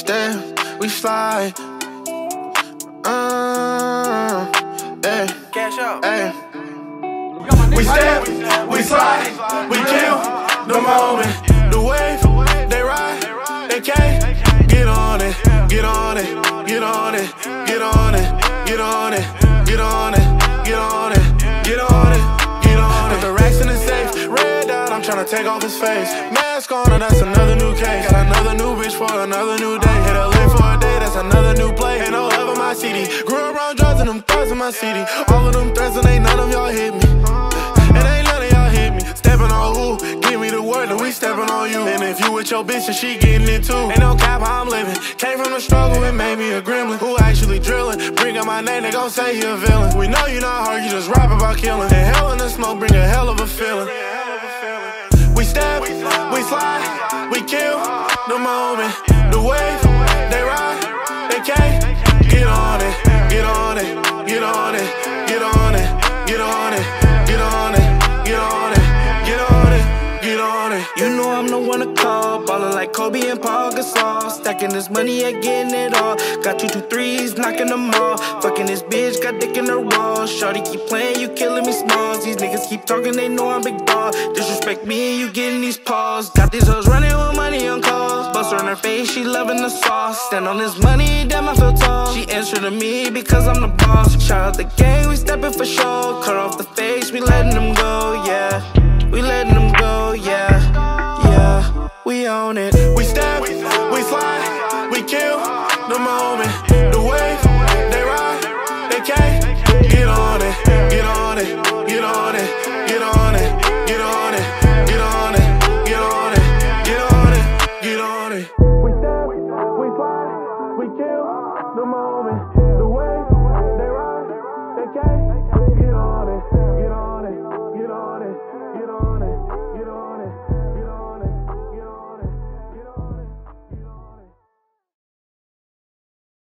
step, we slide. Hey, Cash out. hey. We step, we slide, we kill the moment. The wave, they ride, they can't get on it, get on it, get on it, get on it, get on it, get on it, get on it, get on it, get on it. Put the racks in the safe, red dot, I'm tryna take off his face. Mask on, and that's another new case. Got another new bitch for another new day. Hit a lick for a day, that's another new play. Ain't no love in my CD. Grew up around drugs and them thugs in my city. All of them threats and ain't none of y'all hit me. And ain't none of y'all hit me. Stepping on who? Give me the word and we stepping on you. And if you with your bitch and she getting it too. Ain't no cap how I'm living. Came from the struggle and made me a gremlin. Who actually drilling? Bring up my name, they gon' say he a villain. We know you not hard, you just rap about killing. And hell in the smoke bring a hell of a feeling. We step, we slide, we kill the moment. The wave, they ride, they can't get on it, get on it, get on it, get on it, get on it, get on it, get on it, get on it, get on it. You know I'm the one to call, ballin' like Kobe and Paul Gasol. Stacking this money, yeah, getting it all. Got 2 3s, knocking them all. Fucking this bitch, got dick in the wall. Shorty keep playing, you killing me smalls. These niggas keep talking, they know I'm big dog. Disrespect me and you getting these paws. Got these hoes running with money on calls. Bust her in her face, she loving the sauce. Stand on this money, damn I feel tall. She answer to me because I'm the boss. Shout out the gang, we stepping for show. Cut off the face, we letting them go, yeah. We letting them go, yeah, yeah, we own it. We step, we slide, we kill the moment. The wave, they ride, they can't get on it, get on it, get on it, get on it, get on it, get on it, get on it, get on it, get on it. We step, we slide, we kill the moment.